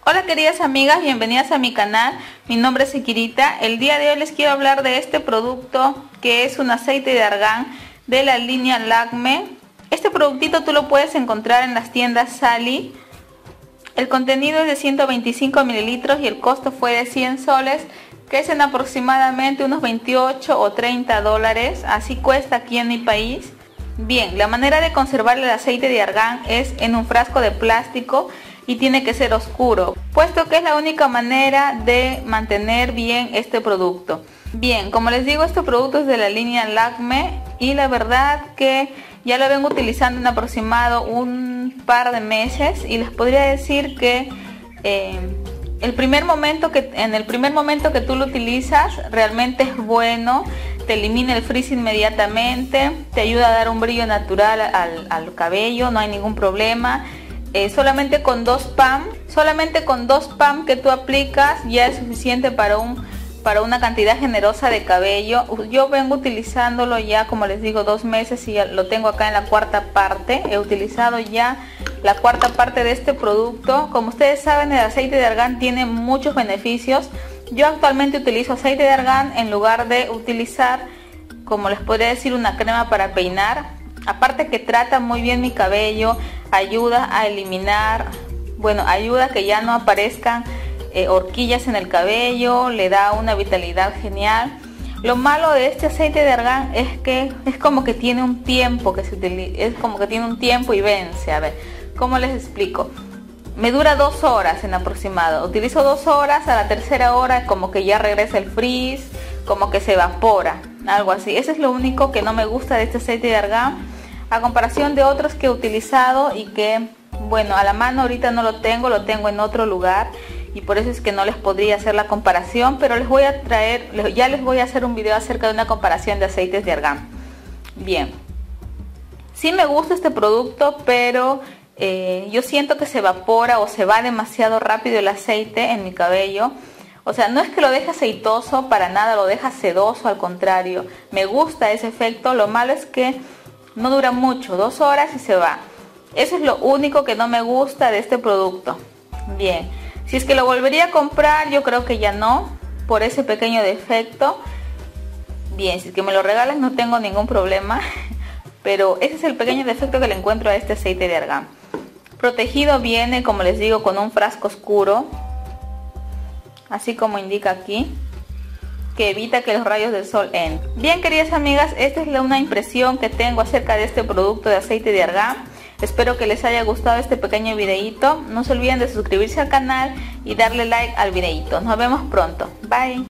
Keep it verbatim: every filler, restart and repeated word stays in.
Hola queridas amigas, bienvenidas a mi canal. Mi nombre es Ikirita. El día de hoy les quiero hablar de este producto que es un aceite de argán de la línea Lakme. Este productito tú lo puedes encontrar en las tiendas Sally. El contenido es de ciento veinticinco mililitros y el costo fue de cien soles, que es en aproximadamente unos veintiocho o treinta dólares. Así cuesta aquí en mi país. Bien, la manera de conservar el aceite de argán es en un frasco de plástico y tiene que ser oscuro, puesto que es la única manera de mantener bien este producto. Bien, como les digo, este producto es de la línea Lakme y la verdad que ya lo vengo utilizando en aproximado un par de meses y les podría decir que eh, el primer momento que en el primer momento que tú lo utilizas realmente es bueno. Te elimina el frizz inmediatamente, te ayuda a dar un brillo natural al, al cabello, no hay ningún problema. Eh, solamente con dos pam, solamente con dos pam que tú aplicas ya es suficiente para un para una cantidad generosa de cabello. Yo vengo utilizándolo ya, como les digo, dos meses y ya lo tengo acá en la cuarta parte. He utilizado ya la cuarta parte de este producto. Como ustedes saben, el aceite de argán tiene muchos beneficios. Yo actualmente utilizo aceite de argán en lugar de utilizar, como les podría decir, una crema para peinar. Aparte que trata muy bien mi cabello, ayuda a eliminar, bueno, ayuda a que ya no aparezcan eh, horquillas en el cabello, le da una vitalidad genial. Lo malo de este aceite de argán es que es como que tiene un tiempo que se utiliza, es como que tiene un tiempo y vence. A ver, ¿cómo les explico? Me dura dos horas en aproximado. Utilizo dos horas, a la tercera hora como que ya regresa el frizz, como que se evapora, algo así. Eso es lo único que no me gusta de este aceite de argán, a comparación de otros que he utilizado y que, bueno, a la mano ahorita no lo tengo, lo tengo en otro lugar y por eso es que no les podría hacer la comparación, pero les voy a traer, ya les voy a hacer un video acerca de una comparación de aceites de argán. Bien, sí me gusta este producto, pero eh, yo siento que se evapora o se va demasiado rápido el aceite en mi cabello. O sea, no es que lo deje aceitoso, para nada lo deja sedoso, al contrario, me gusta ese efecto. Lo malo es que no dura mucho, dos horas y se va. Eso es lo único que no me gusta de este producto. Bien, si es que lo volvería a comprar, yo creo que ya no, por ese pequeño defecto. Bien, si es que me lo regalas no tengo ningún problema, pero ese es el pequeño defecto que le encuentro a este aceite de argán. Protegido viene, como les digo, con un frasco oscuro, así como indica aquí, que evita que los rayos del sol entren. Bien, queridas amigas, esta es la, una impresión que tengo acerca de este producto de aceite de argán. Espero que les haya gustado este pequeño videíto. No se olviden de suscribirse al canal y darle like al videíto. Nos vemos pronto. Bye.